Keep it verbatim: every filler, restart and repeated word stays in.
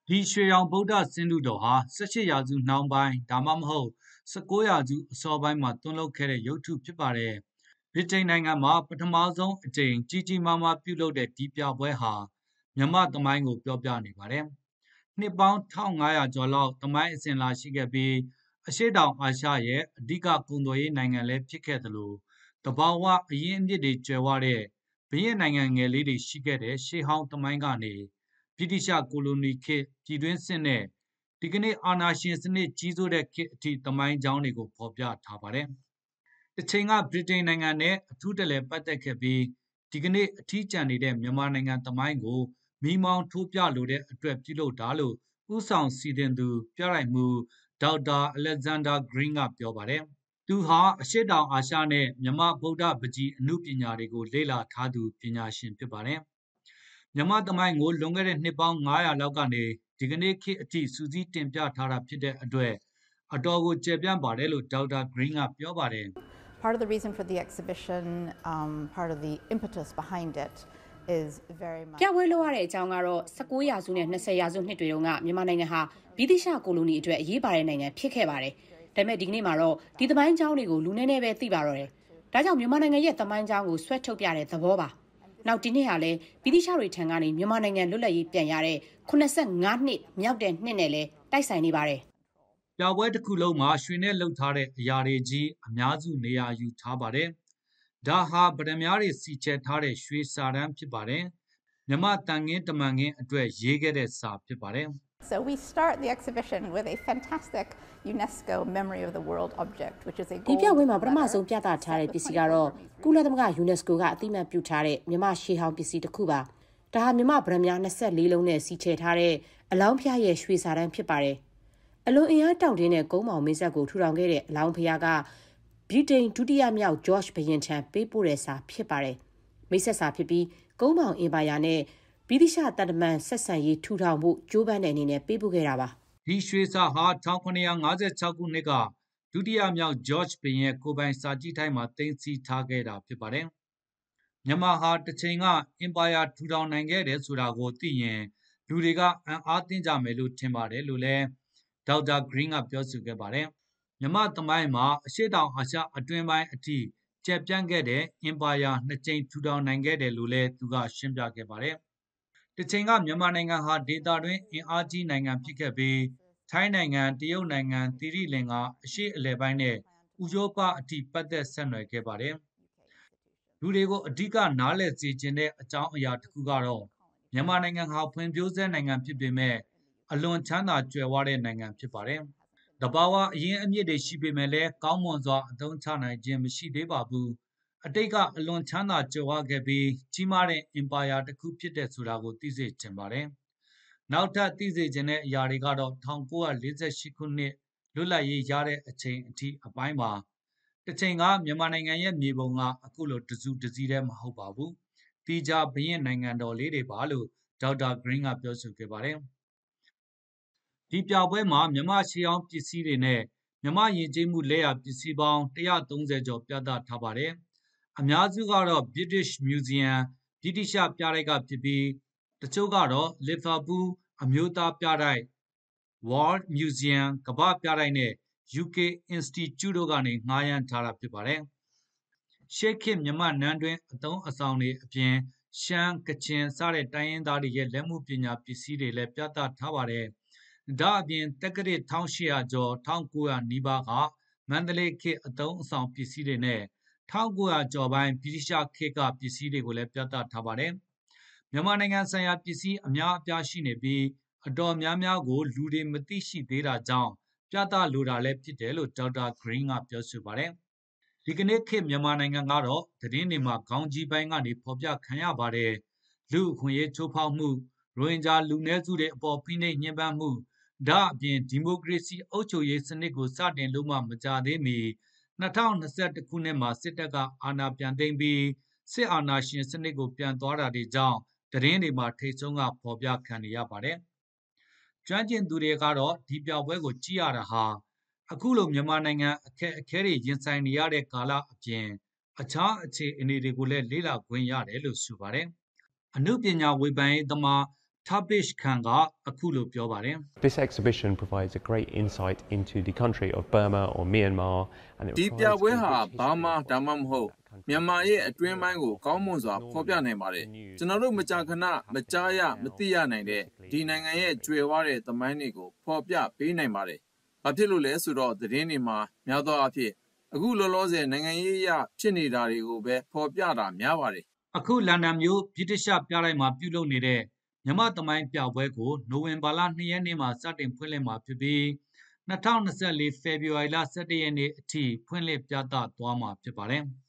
ဒီရွှေရောင်ဗုဒ္ဓစင်တုတော်ဟာ၁၈ရာစုနှောင်းပိုင်းဒါမှမဟုတ်၁၉ရာစုအစောပိုင်းမှာတွန်းလုပ်ခဲ့တဲ့ရုပ်ထုဖြစ်ပါတယ်။ဗြိတိန်နိုင်ငံမှာပထမဆုံးအကြိမ်ကြီးကြီးမားမားပြုလုပ်တဲ့ဒီပြပွဲဟာမြန်မာသမိုင်းကိုပြောပြနေပါတယ်။နှစ်ပေါင်း၁၅၀၀ကျော်လောက်သမိုင်းအစဉ်လာရှိခဲ့ပြီးအရှေ့တောင်အာရှရဲ့အဓိကကုန်သွယ်ရေးနိုင်ငံလည်းဖြစ်ခဲ့သလိုတဘာဝအရင်းအမြစ်တွေကြွယ်ဝတဲ့ဘရင့်နိုင်ငံငယ်လေးတွေရှိခဲ့တဲ့ရှေးဟောင်းသမိုင်းကနေဗြိတိရှကိုလိုနီခေတ်ပြည်တွင်းစစ်နဲ့ဒီကနေ့အာဏာရှင်စနစ်ကြီးစိုးတဲ့ခေတ်အထိသမိုင်းကြောင်းတွေကိုဖော်ပြထားပါတယ်။တစ်ချိန်ကဗြိတိန်နိုင်ငံနဲ့အထူးတလဲပတ်သက်ခဲ့ပြီးဒီကနေ့အထီးကျန်နေတဲ့မြန်မာနိုင်ငံသမိုင်းကိုမိမောင်းထိုးပြလိုတဲ့အတွက်ပြုလုပ်တာလို့ဥဆောင်စီစဉ်သူပြရိုက်မှုဒေါက်တာအလက်ဇန်ဒါဂရင်းကပြောပါတယ်။သူဟာအရှေ့တောင်အာရှနဲ့မြန်မာဗုဒ္ဓပကြီးအမှုပညာတွေကိုလေ့လာထားသူပညာရှင်ဖြစ်ပါတယ်။မြန်မာသမိုင်းကိုလွန်ခဲ့တဲ့နှစ်ပေါင်း၅၀၀လောက်ကနေဒီကနေ့ခေတ်အထိစူးစီးတင်ပြထားတာဖြစ်တဲ့အတွက်အတော်ကိုကျေပြန့်ပါတယ်လို့ဒေါက်တာဂရင်းကပြောပါတယ် Part of the reason for the exhibition, um, part of the impetus behind it is very much ပြပွဲလုပ်ရတဲ့အကြောင်းကတော့၁၉ရာစုနဲ့၂၀ရာစုနှစ်တွေတုန်းကမြန်မာနိုင်ငံဟာဗြိတိရှကိုလိုနီအတွက်အရေးပါတဲ့နိုင်ငံဖြစ်ခဲ့ပါတယ်။ဒါပေမဲ့ဒီကနေ့မှာတော့ဒီသမိုင်းကြောင်းတွေကိုလူနည်းနည်းပဲသိပါတော့တယ်။ဒါကြောင့်မြန်မာနိုင်ငံရဲ့သမိုင်းကြောင်းကိုဆွဲထုတ်ပြတဲ့သဘောပါ။နောက်ဒီနှစ်ဟာလည်းဗြိတိရှတွေထံကနေမြန်မာနိုင်ငံလွတ်လပ်ရေးပြန်ရတဲ့၈၅နှစ်မြောက်တဲ့နှစ်နဲ့လည်းတိုက်ဆိုင်နေပါတယ်။ပြပွဲတစ်ခုလုံးမှာရွှေနဲ့လှုပ်ထားတဲ့အရာတွေကြီးအများစုနေရာယူထားပါတယ်။ဒါဟာဗဒမားတွေစီချဲထားတဲ့ရွှေစာတမ်းဖြစ်ပါတယ်။မြမတန်ငင်းတမန်ငင်းအတွက်ရေးခဲ့တဲ့စာဖြစ်ပါတယ်။ So we start the exhibition with a fantastic UNESCO Memory of the World object, which is a ဒီပြပွဲမှာပထမဆုံးပြသထားတဲ့ပစ္စည်းကတော့ကုလသမဂ္ဂ UNESCO ကအသိအမှတ်ပြုထားတဲ့မြမရှေးဟောင်းပစ္စည်းတစ်ခုပါ။ဒါဟာမြမဗဒမား၂၄လုံးနဲ့စီချဲထားတဲ့အလောင်းဖျားရဲ့ရွှေစာတမ်းဖြစ်ပါတယ်။အလွန်အင်အားတောင့်တင်းတဲ့ကုန်းမောင်မင်းဆက်ကိုထူထောင်ခဲ့တဲ့အလောင်းဖျားကဗြိတိန်ဒုတိယမြောက်ဂျော့ချ်ဘုရင်ထံပေးပို့တဲ့စာဖြစ်ပါတယ်။မိတ်ဆက်စာဖြစ်ပြီးကုန်းမောင်အင်ပါယာနဲ့ဗြိတိရှတန်တမန်ဆက်ဆံရေးထူထောင်ဖို့ကြိုးပမ်းတဲ့အနေနဲ့ပေးပို့ခဲ့တာပါ။ဒီရွှေစာဟာ၁၇၅၆ခုနှစ်ကဒုတိယမြောက်ဂျော့ချ်ဘုရင်ကိုပိုင်စာကြည့်ထိုက်မှာတင်စီထားခဲ့တာဖြစ်ပါတယ်။မြန်မာဟာတစ်ချိန်ကအင်ပါယာထူထောင်နိုင်ခဲ့တယ်ဆိုတာကိုသိရင်လူတွေကအံ့အားသင့်ကြမယ်လို့ထင်ပါတယ်လို့လည်းဒေါက်တာဂရင်းကပြောဆိုခဲ့ပါတယ်။မြန်မာသမိုင်းမှာအရှေ့တောင်အာရှအတွင်းပိုင်းအထိကျက်ပြန့်ခဲ့တဲ့အင်ပါယာနှစ်ကြိမ်ထူထောင်နိုင်ခဲ့တယ်လို့လည်းသူကရှင်းပြခဲ့ပါတယ်။တစ်ချိန်ကမြန်မာနိုင်ငံဟာဒေသတွင်းအင်အားကြီးနိုင်ငံဖြစ်ခဲ့ပြီးထိုင်းနိုင်ငံတရုတ်နိုင်ငံသီရိလင်္ကာအရှေ့အလယ်ပိုင်းနဲ့ဥရောပအထိပတ်သက်ဆက်နွယ်ခဲ့ပါတယ်။လူတွေကိုအဓိကနားလည်စေခြင်းတဲ့အကြောင်းအရာတစ်ခုကတော့မြန်မာနိုင်ငံဟာဖွံ့ဖြိုးဆဲနိုင်ငံဖြစ်ပေမဲ့အလွန်ချမ်းသာကြွယ်ဝတဲ့နိုင်ငံဖြစ်ပါတယ်။တဘာဝအရင်းအမြစ်တွေရှိပေမဲ့လည်းကောင်းမွန်စွာအသုံးချနိုင်ခြင်းမရှိသေးပါဘူး။အတိတ်ကအလွန်ချမ်းသာကြွယ်ဝခဲ့ပြီးကြီးမားတဲ့အင်ပါယာတစ်ခုဖြစ်တဲ့ဆိုတာကိုသိစေချင်ပါတယ်။နောက်ထပ်သိစေချင်တဲ့အရာတွေကတော့၁၉၄၈ခုနှစ်လွတ်လပ်ရေးရတဲ့အချိန်အထိအပိုင်းပါ။တစ်ချိန်ကမြန်မာနိုင်ငံရဲ့မြေပုံကအခုလိုတစုတစည်းတည်းမဟုတ်ပါဘူး။တီဂျာဘရင်နိုင်ငံတော်လေးတွေပါလို့ဒေါက်တာဂရင်းကပြောဆိုခဲ့ပါတယ်။ဒီပြပွဲမှာမြမရှေးဟောင်းပစ္စည်းတွေနဲ့မြမယဉ်ကျေးမှုလက်ရာပစ္စည်းပေါင်း၁၃၀ကျော်ပြသထားပါတယ်။အများစုကတော့ British Museum ဗြိတိရှပြတိုက်ကဖြစ်ပြီးတချို့ကတော့လီဗာပူးအမျိုးသားပြတိုက် World Museum ကမ္ဘာပြတိုက်နဲ့ ယူကေ Institute တို့ကနေငှားရမ်းထားတာဖြစ်ပါတယ်။ရှေးခေတ်မြမနန်းတွင်းအသုံးအဆောင်တွေအပြင်ရှမ်းကချင်စတဲ့တိုင်းရင်းသားတွေရဲ့လက်မှုပညာပစ္စည်းတွေလည်းပြသထားပါတယ်။ဒါအပြင်တက္ကရာ၁၈၀၀ကျော်၁၉၀၀နီးပါးကမန္တလေးခေတ်အသုံးအဆောင်ပစ္စည်းတွေနဲ့၁၉၀၀ကျော်ပိုင်းဗြိတိရှခေတ်ကပစ္စည်းတွေကိုလည်းပြသထားပါတယ်။မြန်မာနိုင်ငံဆိုင်ရာပစ္စည်းအများအပြားရှိနေပြီးအတော်များများကိုလူတွေမသိရှိသေးတာကြောင့်ပြသလိုတာလည်းဖြစ်တယ်လို့ဒေါက်တာဂရင်းကပြောဆိုပါတယ်။ဒီကနေ့ခေတ်မြန်မာနိုင်ငံကတော့သတင်းတွေမှာခေါင်းကြီးပိုင်းကနေဖော်ပြခံရပါတယ်။လူအခွင့်အရေးချိုးဖောက်မှုရိုဟင်ဂျာလူနည်းစုတွေအပေါ်ဖိနှိပ်ညှဉ်းပန်းမှုဒါအပြင်ဒီမိုကရေစီအုပ်ချုပ်ရေးစနစ်ကိုစတင်လို့မှမကြသေးမီ၂၀၂၁ခုနှစ်မှာစစ်တပ်ကအာဏာပြန်သိမ်းပြီးစစ်အာဏာရှင်စနစ်ကိုပြန်သွားတာတွေကြောင့်သတင်းတွေမှာထိတ်ဆုံးကဖော်ပြခံနေရပါတယ်။ကျွမ်းကျင်သူတွေကတော့ဒီပြပွဲကိုကြည့်ရတာဟာအခုလိုမြန်မာနိုင်ငံအခက်အခဲတွေရင်ဆိုင်နေရတဲ့ကာလအပြင်အခြားအခြေအနေတွေကိုလည်းလေ့လာခွင့်ရတယ်လို့ဆိုပါတယ်။အနုပညာဝေဖန်ရေးသမား Tabish Khan ကအခုလိုပြောပါတယ် This exhibition provides a great insight into the country of Burma or Myanmar and it ဒီပြပွဲဟာဘာမှဒါမှမဟုတ်မြန်မာရဲ့အတွင်းပိုင်းကိုကောင်းမွန်စွာဖော်ပြနိုင်ပါတယ်ကျွန်တော်တို့မကြာခဏမကြားရမသိရနိုင်တဲ့ဒီနိုင်ငံရဲ့ကြွယ်ဝတဲ့သမိုင်းတွေကိုဖော်ပြပေးနိုင်ပါတယ်ဘာဖြစ်လို့လဲဆိုတော့သတင်းတွေမှာများသောအားဖြင့်အခုလောလောဆယ်နိုင်ငံရေးအရဖြစ်နေတာတွေကိုပဲဖော်ပြတာများပါတယ်အခုလန်ဒန်မြို့ဗြိတိရှပြတိုင်းမှာပြုလုပ်နေတဲ့မြန်မာသမိုင်းပြပွဲကိုနိုဝင်ဘာလနှစ်ရက်နေ့မှာစတင်ဖွင့်လှစ်မှာဖြစ်ပြီး၂၀၂၄ဖေဖော်ဝါရီလ၁၁ရက်နေ့အထိဖွင့်လှစ်ပြသသွားမှာဖြစ်ပါတယ်။